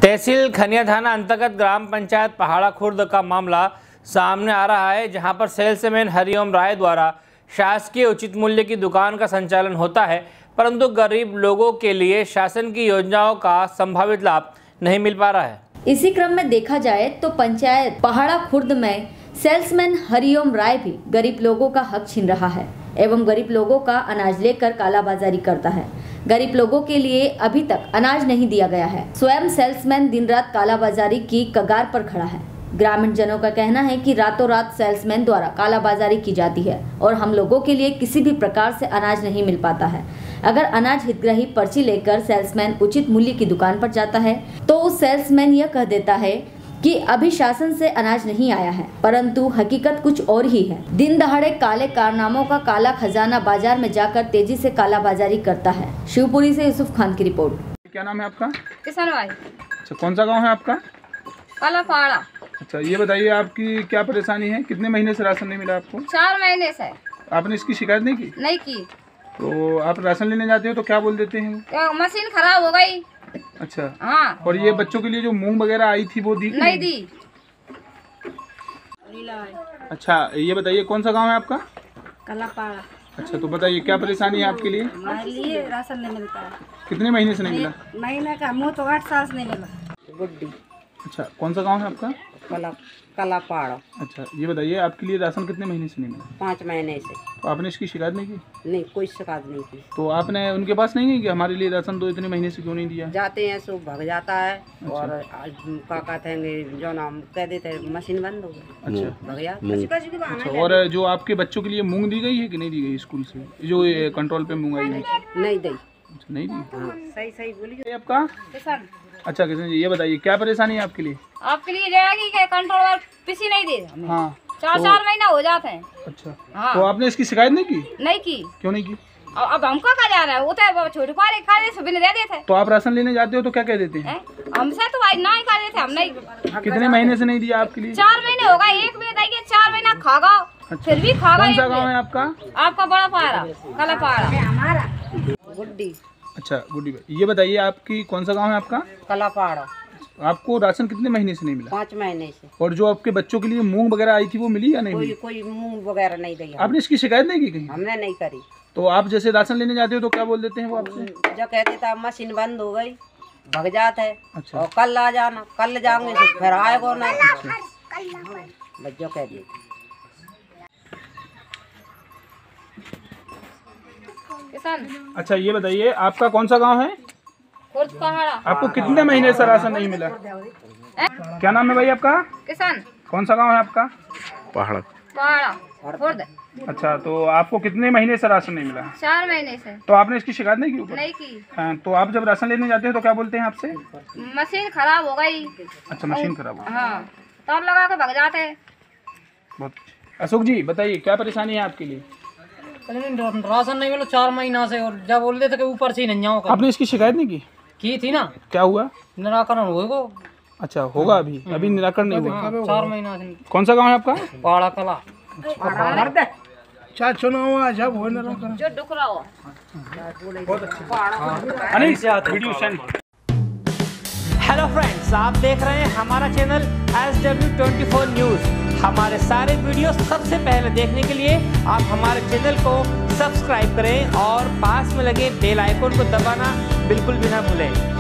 तहसील खनिया थाना अंतर्गत ग्राम पंचायत पहाड़ा खुर्द का मामला सामने आ रहा है, जहां पर सेल्समैन हरिओम राय द्वारा शासकीय उचित मूल्य की दुकान का संचालन होता है, परंतु गरीब लोगों के लिए शासन की योजनाओं का संभावित लाभ नहीं मिल पा रहा है। इसी क्रम में देखा जाए तो पंचायत पहाड़ा खुर्द में सेल्समैन हरिओम राय भी गरीब लोगों का हक छीन रहा है एवं गरीब लोगों का अनाज लेकर कालाबाजारी करता है। गरीब लोगों के लिए अभी तक अनाज नहीं दिया गया है। स्वयं सेल्समैन दिन रात कालाबाजारी की कगार पर खड़ा है। ग्रामीण जनों का कहना है कि रातों रात सेल्समैन द्वारा कालाबाजारी की जाती है और हम लोगों के लिए किसी भी प्रकार से अनाज नहीं मिल पाता है। अगर अनाज हितग्राही पर्ची लेकर सेल्समैन उचित मूल्य की दुकान पर जाता है तो उस सेल्समैन यह कह देता है कि अभी शासन से अनाज नहीं आया है, परंतु हकीकत कुछ और ही है। दिन दहाड़े काले कारनामों का काला खजाना बाजार में जाकर तेजी से कालाबाजारी करता है। शिवपुरी से यूसुफ खान की रिपोर्ट। क्या नाम है आपका? किसान भाई। अच्छा, कौन सा गांव है आपका? कालापाड़ा। अच्छा, ये बताइए आपकी क्या परेशानी है? कितने महीने से राशन नहीं मिला आपको? 4 महीने से। आपने इसकी शिकायत नहीं की? नहीं की। तो आप राशन लेने जाते हो तो क्या बोल देते हैं? मशीन खराब हो गई। अच्छा। हाँ। और ये बच्चों के लिए जो मूंग वगैरह आई थी वो दी? नहीं दी। अच्छा, ये बताइए कौन सा गांव है आपका? कालापाड़ा। अच्छा, तो बताइए क्या परेशानी है आपके लिए? हमारे लिए राशन नहीं मिलता है। कितने महीने से नहीं मिला? महीने का मुँह तो 8 साल से नहीं मिला। गुड्डी। अच्छा, कौन सा गांव है आपका? कालापाड़ा। अच्छा, ये बताइए आपके लिए राशन कितने महीने से नहीं मिला? 5 महीने से। तो आपने इसकी शिकायत नहीं की? नहीं, कोई शिकायत नहीं की। तो आपने उनके पास नहीं है कि हमारे लिए राशन दो, इतने महीने से क्यों नहीं दिया? जाते हैं सो भग जाता है। और क्या कहते हैं जो नाम कह देते हैं मशीन बंद हो गई। अच्छा, भग जाता। अच्छा, और जो आपके बच्चों के लिए मूंग दी गई है कि नहीं दी गई स्कूल से? जो ये कंट्रोल पे मूंग आई है? नहीं दी। अच्छा, नहीं दी। सही बोलिए। आपका? किसान। अच्छा किशन जी, ये बताइए क्या परेशानी है आपके लिए? आपके लिए जाएगी कि कंट्रोलर पिसी नहीं दे हमें। हाँ, 4 महीना हो जाते हैं। अच्छा। हाँ। तो आपने इसकी शिकायत नहीं की? नहीं की। क्यों नहीं की? अब हमको क्या जाना है? वो तो छोटे पारे खा दे सुबह दे देते। तो आप राशन लेने जाते हो तो क्या कह देते हैं? हमसे तो भाई ना ही खा देते, हम नहीं। कितने महीने से नहीं दिया आपके लिए? 4 महीने हो गए। एक भी बताइए 4 महीना खा गो। अच्छा। फिर भी खा गए। कौन सा गाँव है आपका? आपका बड़ा पारा कालापाड़ा। हमारा गुड्डी। अच्छा, गुड्डी भाई, ये बताइए आपकी कौन सा गाँव है आपका? कालापाड़ा। आपको राशन कितने महीने से नहीं मिला? 5 महीने से। और जो आपके बच्चों के लिए मूंग वगैरह आई थी वो मिली या नहीं मिली? कोई मूंग वगैरह नहीं दी। आपने इसकी शिकायत नहीं की कहीं? हमने नहीं करी। तो आप जैसे राशन लेने जाते हो तो क्या बोल देते हैं वो आपसे? जो कह देता मशीन बंद हो गई, भग जाता है। अच्छा। और कल आ जाना, कल जाएंगे तो फिर आएगा ना। बच्चों कह देते। किसान। अच्छा, ये बताइए आपका कौन सा गाँव है? खुर्द पहाड़ा। आपको कितने महीने से राशन नहीं मिला? क्या नाम है भाई आपका? किसान। कौन सा गांव है आपका? पहाड़ा। पहाड़ा खुर्द। अच्छा, तो आपको कितने महीने से राशन नहीं मिला? 4 महीने से। तो आपने इसकी शिकायत नहीं की ऊपर? नहीं की। हाँ, तो आप जब राशन लेने जाते हैं तो क्या बोलते हैं आपसे? मशीन खराब हो गई। अच्छा, मशीन खराब हो। हाँ, तो हम लगा के भग जाते हैं। बहुत अच्छा। अशोक जी बताइए क्या परेशानी है आपके लिए? राशन नहीं मिला 4 महीना से, और जब बोल देते कि ऊपर से ही नहीं जाओ। आपने इसकी शिकायत नहीं की थी ना? क्या हुआ? निराकरण होगा। अच्छा, होगा अभी निराकरण नहीं हुआ। 4 महीना से। कौन सा गाँव है आपका? पहाड़ा कला। चुनाव जब हो जो डुकरा हो। हेलो फ्रेंड्स, आप देख रहे हैं हमारा चैनल SW24 न्यूज़। हमारे सारे वीडियो सबसे पहले देखने के लिए आप हमारे चैनल को सब्सक्राइब करें और पास में लगे बेल आइकन को दबाना बिल्कुल भी ना भूलें।